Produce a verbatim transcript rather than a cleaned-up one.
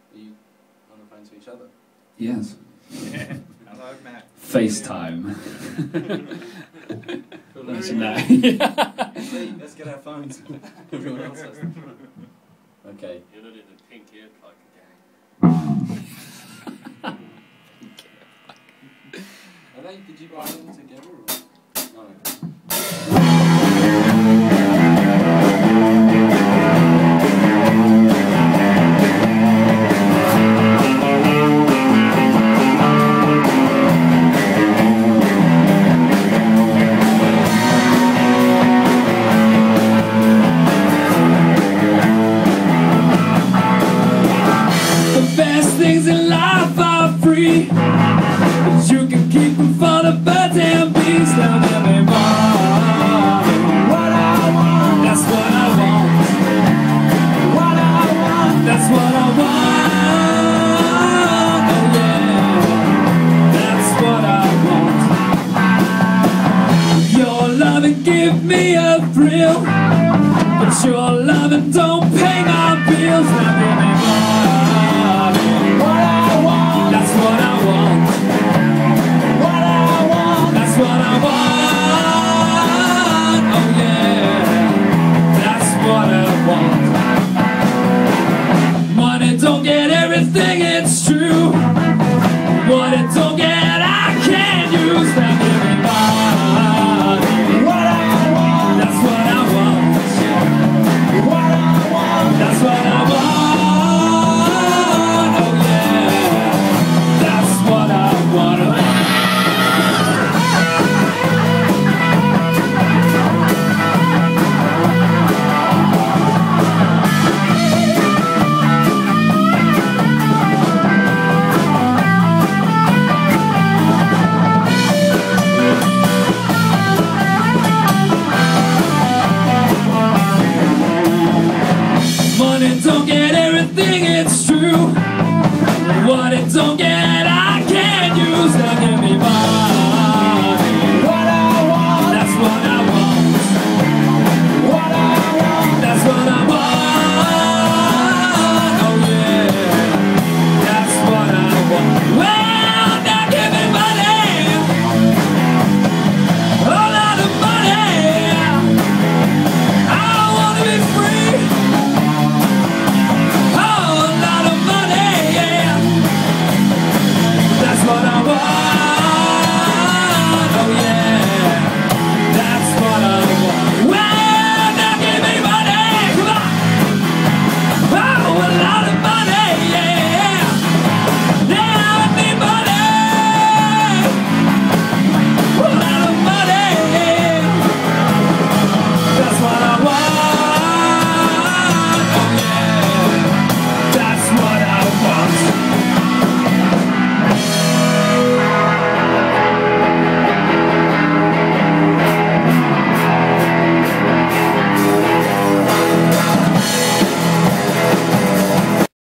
Are you on the phone to each other? Yes. Yeah. Hello, Matt. FaceTime. Imagine that. See, let's get our phones. Everyone else has them. Okay. You're not in the pink earplug gang. Are they, did you buy them together? Or? No. Things in life are free, but you can keep them for the birds and bees. Now give me more. What I want, that's what I want. What I want, that's what I want. Oh yeah, that's what I want. Your loving give me a thrill, but your loving don't pay my bills. Now give me more. That's what I want. What I want. That's what I want. Oh yeah. That's what I want. Money don't get everything, it's true. What it don't get, I can't use. Now give me money. What I want. That's what I want. What I want. That's what I want. Money don't get everything, it's true. What it don't get,